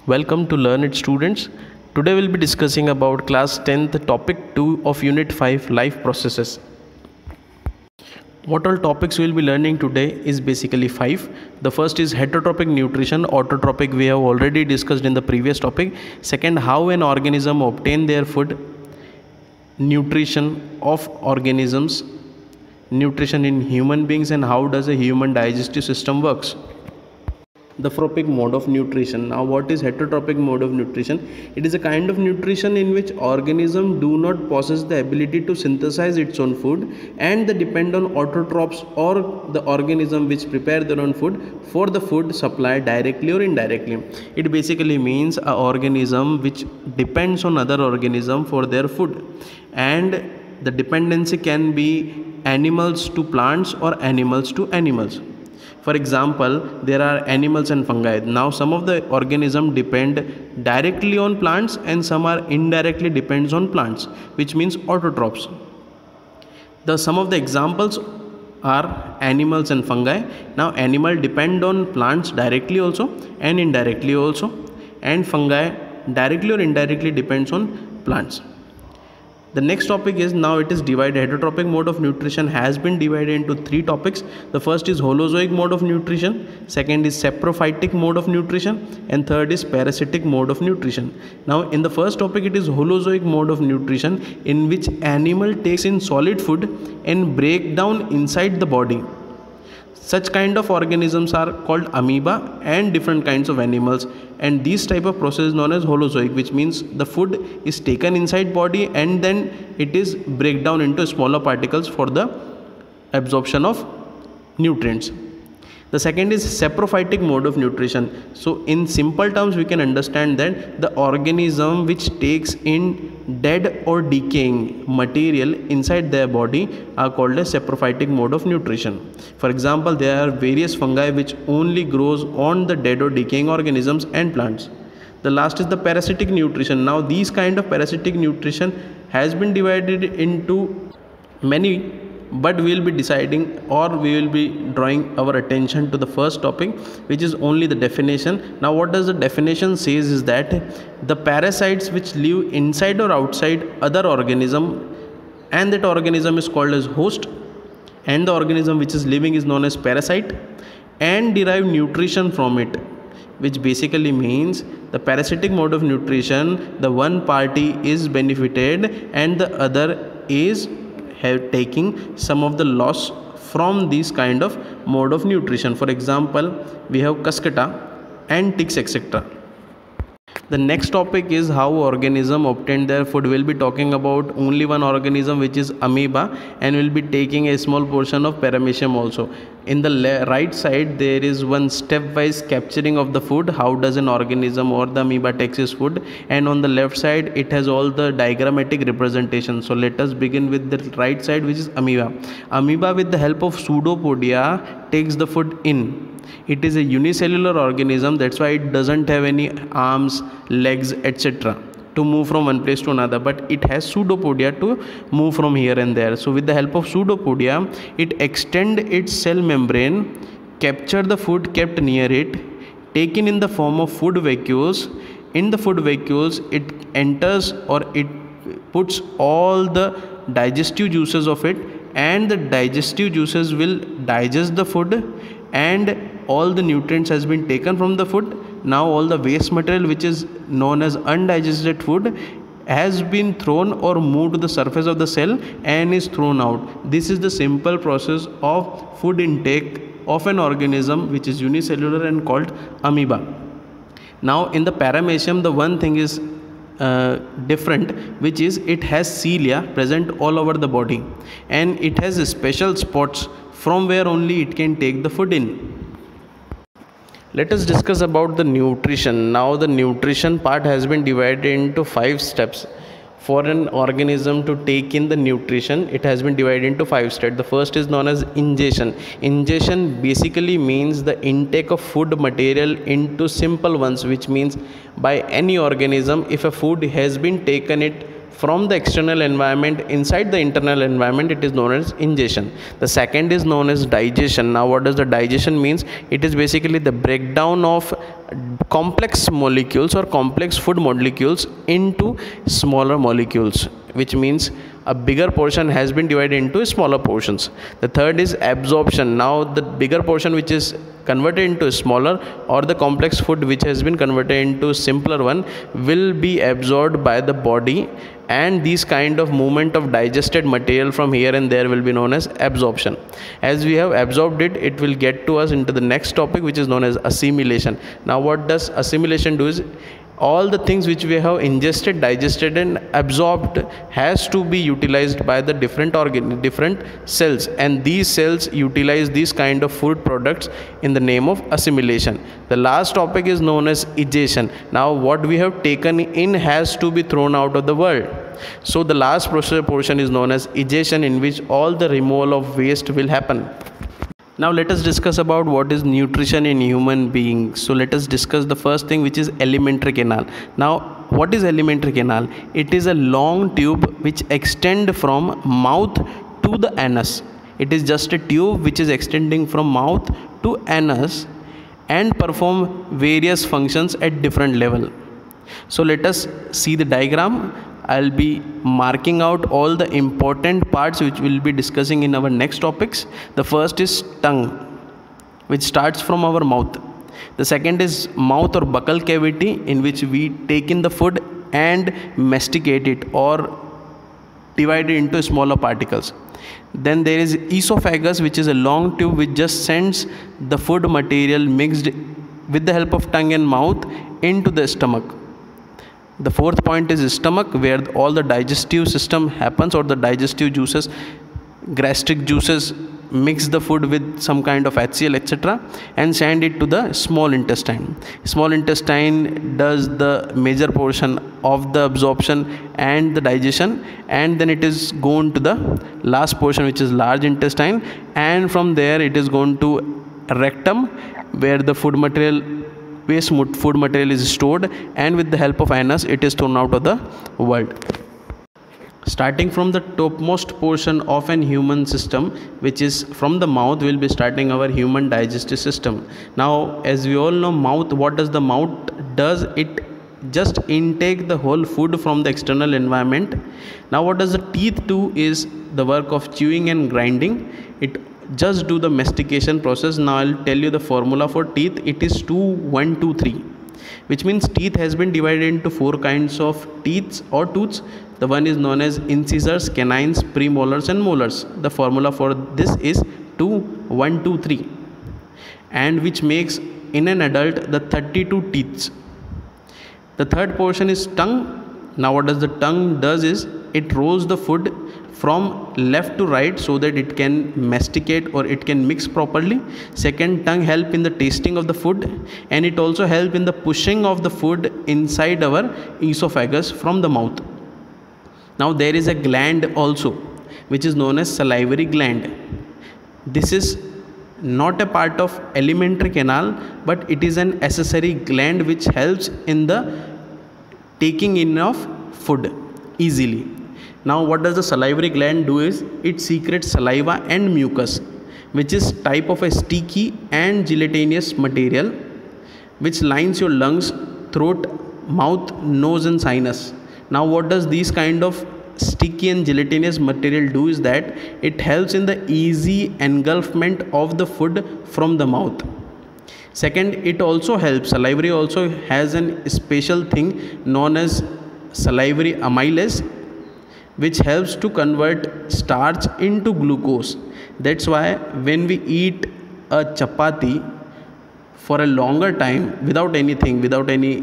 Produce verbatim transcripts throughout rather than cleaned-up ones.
Welcome to Learn It students. Today we'll be discussing about class tenth topic two of unit five life processes. What all topics we'll be learning today is basically five. The first is heterotrophic nutrition. Autotrophic we have already discussed in the previous topic. Second, how an organism obtain their food. Nutrition of organisms. Nutrition in human beings and how does a human digestive system works. The trophic mode of nutrition. Now what is heterotrophic mode of nutrition? It is a kind of nutrition in which organisms do not possess the ability to synthesize its own food and they depend on autotrophs or the organism which prepare their own food for the food supply directly or indirectly. It basically means an organism which depends on other organism for their food, and the dependency can be animals to plants or animals to animals. For example, there are animals and fungi. Now some of the organisms depend directly on plants and some are indirectly depends on plants, which means autotrophs. The some of the examples are animals and fungi. Now animal depend on plants directly also and indirectly also, and fungi directly or indirectly depends on plants. The next topic is, now it is divided. Heterotrophic mode of nutrition has been divided into three topics. The first is holozoic mode of nutrition, second is saprophytic mode of nutrition, and third is parasitic mode of nutrition. Now in the first topic it is holozoic mode of nutrition, in which animal takes in solid food and break down inside the body. Such kind of organisms are called amoeba and different kinds of animals, and this type of process is known as holozoic, which means the food is taken inside body and then it is break down into smaller particles for the absorption of nutrients. The second is saprophytic mode of nutrition. So in simple terms we can understand that the organism which takes in dead or decaying material inside their body are called as saprophytic mode of nutrition. For example, there are various fungi which only grows on the dead or decaying organisms and plants. The last is the parasitic nutrition. Now these kind of parasitic nutrition has been divided into many, but we will be deciding or we will be drawing our attention to the first topic, which is only the definition. Now what does the definition says is that the parasites which live inside or outside other organism, and that organism is called as host, and the organism which is living is known as parasite, and derive nutrition from it, which basically means the parasitic mode of nutrition, the one party is benefited and the other is have taking some of the loss from this kind of mode of nutrition. For example, we have cuscata and ticks, et cetera. The next topic is how organism obtain their food. We'll be talking about only one organism, which is amoeba, and we'll be taking a small portion of paramecium also. In the right side there is one stepwise capturing of the food, how does an organism or the amoeba takes its food, and on the left side it has all the diagrammatic representation. So let us begin with the right side, which is amoeba. Amoeba with the help of pseudopodia takes the food in. It is a unicellular organism, that's why it doesn't have any arms, legs, et cetera to move from one place to another, but it has pseudopodia to move from here and there. So with the help of pseudopodia, it extend its cell membrane, capture the food kept near it, taken in the form of food vacuoles. In the food vacuoles, it enters or it puts all the digestive juices of it, and the digestive juices will digest the food, and all the nutrients has been taken from the food. Now all the waste material which is known as undigested food has been thrown or moved to the surface of the cell and is thrown out. This is the simple process of food intake of an organism which is unicellular and called amoeba. Now in the paramecium, the one thing is Uh, different, which is it has cilia present all over the body, and it has special spots from where only it can take the food in. Let us discuss about the nutrition. Now the nutrition part has been divided into five steps. For an organism to take in the nutrition, it has been divided into five steps. The first is known as ingestion. Ingestion basically means the intake of food material into simple ones, which means by any organism, if a food has been taken it from the external environment inside the internal environment, it is known as ingestion. The second is known as digestion. Now what does the digestion means? It is basically the breakdown of complex molecules or complex food molecules into smaller molecules, which means a bigger portion has been divided into smaller portions. The third is absorption. Now the bigger portion which is converted into a smaller, or the complex food which has been converted into a simpler one, will be absorbed by the body, and these kind of movement of digested material from here and there will be known as absorption. As we have absorbed it, it will get to us into the next topic, which is known as assimilation. Now what does assimilation do is, all the things which we have ingested, digested and absorbed has to be utilized by the different organ different cells, and these cells utilize these kind of food products in the name of assimilation. The last topic is known as egestion. Now what we have taken in has to be thrown out of the world. So the last portion is known as egestion, in which all the removal of waste will happen. Now let us discuss about what is nutrition in human beings. So let us discuss the first thing, which is alimentary canal. Now what is alimentary canal? It is a long tube which extends from mouth to the anus. It is just a tube which is extending from mouth to anus and perform various functions at different level. So let us see the diagram. I'll be marking out all the important parts which we'll be discussing in our next topics. The first is tongue, which starts from our mouth. The second is mouth or buccal cavity, in which we take in the food and masticate it or divide it into smaller particles. Then there is esophagus, which is a long tube which just sends the food material mixed with the help of tongue and mouth into the stomach. The fourth point is stomach, where all the digestive system happens, or the digestive juices, gastric juices mix the food with some kind of H C l, et cetera, and send it to the small intestine. Small intestine does the major portion of the absorption and the digestion, and then it is going to the last portion, which is large intestine, and from there it is going to rectum, where the food material waste food material is stored, and with the help of anus it is thrown out of the world. Starting from the topmost portion of an human system, which is from the mouth, we will be starting our human digestive system. Now as we all know, mouth, what does the mouth does? It just intake the whole food from the external environment. Now what does the teeth do is the work of chewing and grinding. It just do the mastication process. Now I'll tell you the formula for teeth. It is two one two three, which means teeth has been divided into four kinds of teeth or tooths. The one is known as incisors, canines, premolars and molars. The formula for this is two one two three, and which makes in an adult the thirty-two teeth. The third portion is tongue. Now what does the tongue does is it rolls the food from left to right so that it can masticate or it can mix properly. Second, tongue help in the tasting of the food, and it also help in the pushing of the food inside our esophagus from the mouth. Now there is a gland also, which is known as salivary gland. This is not a part of alimentary canal, but it is an accessory gland which helps in the taking in of food easily. Now what does the salivary gland do is it secretes saliva and mucus, which is type of a sticky and gelatinous material which lines your lungs, throat, mouth, nose and sinus. Now what does these kind of sticky and gelatinous material do is that it helps in the easy engulfment of the food from the mouth. Second, it also helps, salivary also has a special thing known as salivary amylase, which helps to convert starch into glucose. That's why when we eat a chapati for a longer time without anything, without any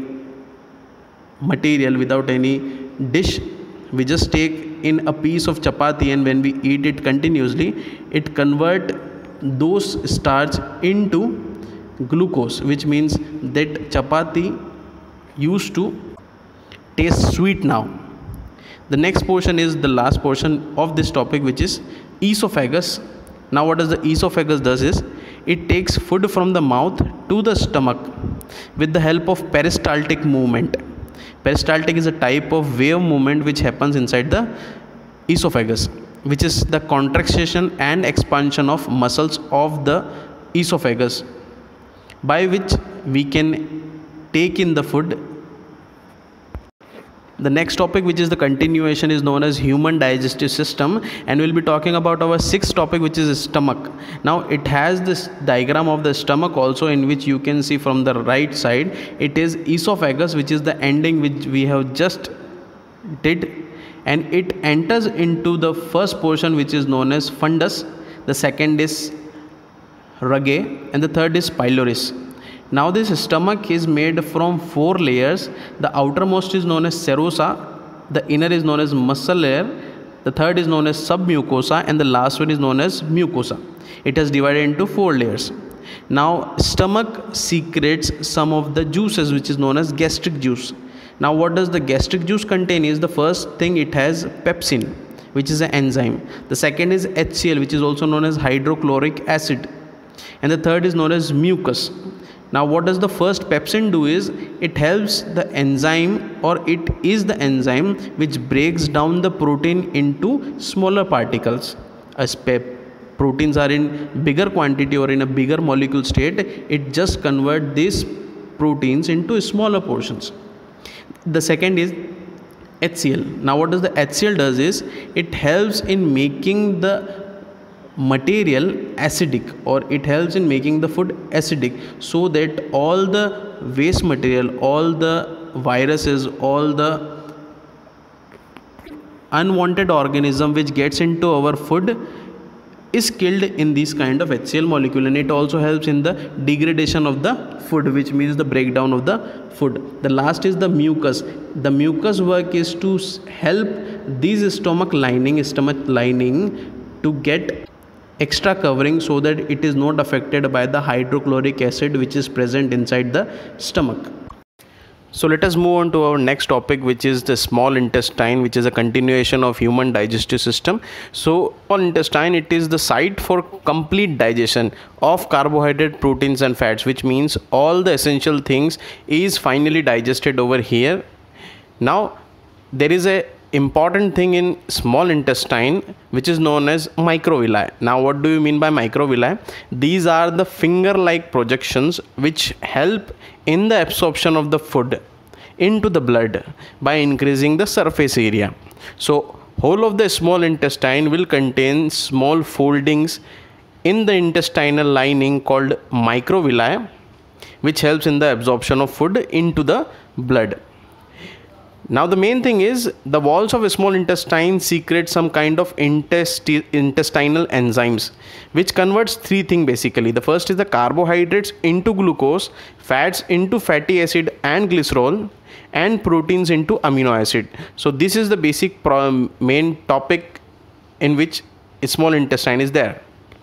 material, without any dish, we just take in a piece of chapati, and when we eat it continuously, it convert those starch into glucose, which means that chapati used to taste sweet now. The next portion is the last portion of this topic, which is esophagus. Now what does the esophagus does is it takes food from the mouth to the stomach with the help of peristaltic movement. Peristaltic is a type of wave movement which happens inside the esophagus, which is the contraction and expansion of muscles of the esophagus, by which we can take in the food. The next topic, which is the continuation, is known as human digestive system, and we'll be talking about our sixth topic, which is stomach. Now it has this diagram of the stomach also, in which you can see from the right side it is esophagus, which is the ending which we have just did, and it enters into the first portion, which is known as fundus, the second is rugae, and the third is pylorus. Now this stomach is made from four layers. The outermost is known as serosa, the inner is known as muscle layer, the third is known as submucosa, and the last one is known as mucosa. It has divided into four layers. Now stomach secretes some of the juices, which is known as gastric juice. Now what does the gastric juice contain? Is the first thing, it has pepsin, which is an enzyme. The second is H C l, which is also known as hydrochloric acid, and the third is known as mucus. Now what does the first pepsin do? Is it helps the enzyme, or it is the enzyme which breaks down the protein into smaller particles. As proteins are in bigger quantity or in a bigger molecule state, it just converts these proteins into smaller portions. The second is H C l. Now what does the H C l does is it helps in making the material acidic, or it helps in making the food acidic, so that all the waste material, all the viruses, all the unwanted organism which gets into our food is killed in this kind of H C l molecule, and it also helps in the degradation of the food, which means the breakdown of the food. The last is the mucus. The mucus work is to help these stomach lining, stomach lining to get extra covering, so that it is not affected by the hydrochloric acid which is present inside the stomach. So let us move on to our next topic, which is the small intestine, which is a continuation of human digestive system. So small intestine, it is the site for complete digestion of carbohydrate, proteins and fats, which means all the essential things is finally digested over here. Now there is a important thing in small intestine which is known as microvilli. Now what do you mean by microvilli? These are the finger like projections which help in the absorption of the food into the blood by increasing the surface area. So whole of the small intestine will contain small foldings in the intestinal lining called microvilli, which helps in the absorption of food into the blood. Now the main thing is the walls of a small intestine secrete some kind of intesti intestinal enzymes which converts three things basically. The first is the carbohydrates into glucose, fats into fatty acid and glycerol, and proteins into amino acid. So this is the basic main topic in which a small intestine is there.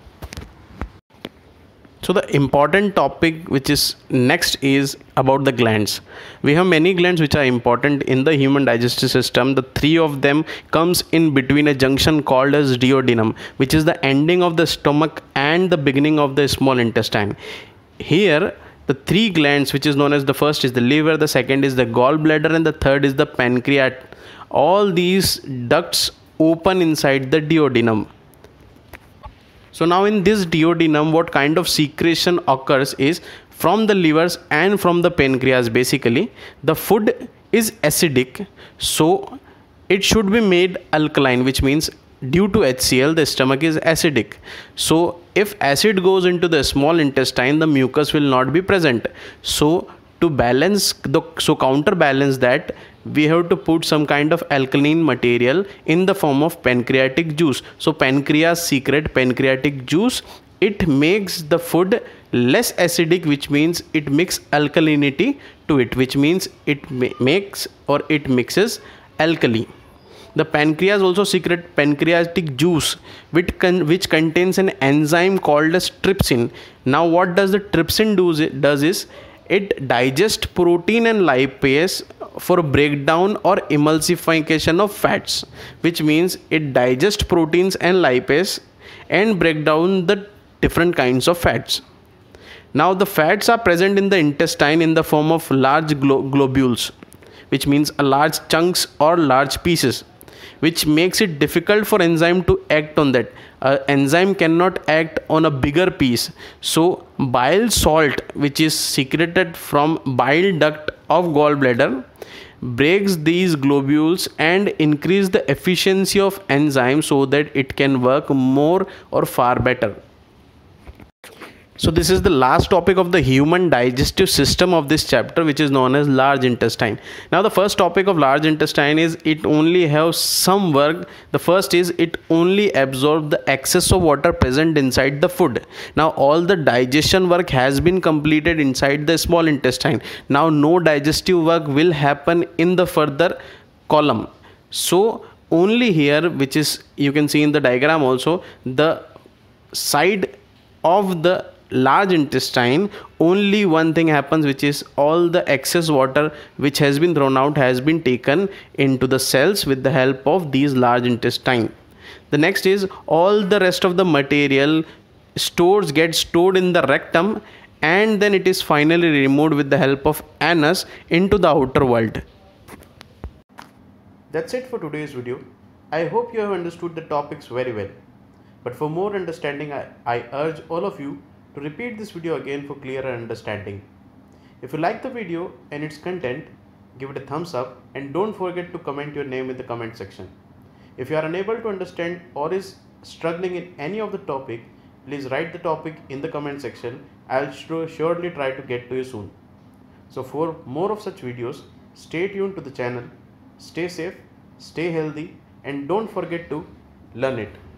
So the important topic which is next is about the glands. We have many glands which are important in the human digestive system. The three of them comes in between a junction called as duodenum, which is the ending of the stomach and the beginning of the small intestine. Here the three glands, which is known as, the first is the liver, the second is the gallbladder, and the third is the pancreas. All these ducts open inside the duodenum. So now in this duodenum, what kind of secretion occurs is from the livers and from the pancreas. Basically the food is acidic, so it should be made alkaline, which means due to H C l the stomach is acidic. So if acid goes into the small intestine, the mucus will not be present. So to balance the so counterbalance that, we have to put some kind of alkaline material in the form of pancreatic juice. So pancreas secrete pancreatic juice. It makes the food less acidic, which means it makes alkalinity to it, which means it ma makes or it mixes alkali. The pancreas also secrete pancreatic juice, which, con which contains an enzyme called as trypsin. Now what does the trypsin do? Does is it digests protein and lipase for breakdown or emulsification of fats, which means it digests proteins and lipase and break down the different kinds of fats. Now the fats are present in the intestine in the form of large glo globules, which means a large chunks or large pieces, which makes it difficult for enzyme to act on that. Uh, enzyme cannot act on a bigger piece. So bile salt, which is secreted from bile duct of gallbladder, breaks these globules and increase the efficiency of enzyme so that it can work more or far better. So this is the last topic of the human digestive system of this chapter, which is known as large intestine. Now the first topic of large intestine is it only has some work. The first is it only absorbs the excess of water present inside the food. Now all the digestion work has been completed inside the small intestine. Now no digestive work will happen in the further column. So only here, which is you can see in the diagram also, the side of the large intestine, only one thing happens, which is all the excess water which has been thrown out has been taken into the cells with the help of these large intestine. The next is all the rest of the material stores get stored in the rectum, and then it is finally removed with the help of anus into the outer world. That's it for today's video. I hope you have understood the topics very well. But for more understanding, I, I urge all of you to repeat this video again for clearer understanding. If you like the video and its content, give it a thumbs up and don't forget to comment your name in the comment section. If you are unable to understand or is struggling in any of the topic, please write the topic in the comment section. I'll surely try to get to you soon. So for more of such videos, stay tuned to the channel, stay safe, stay healthy, and don't forget to learn it.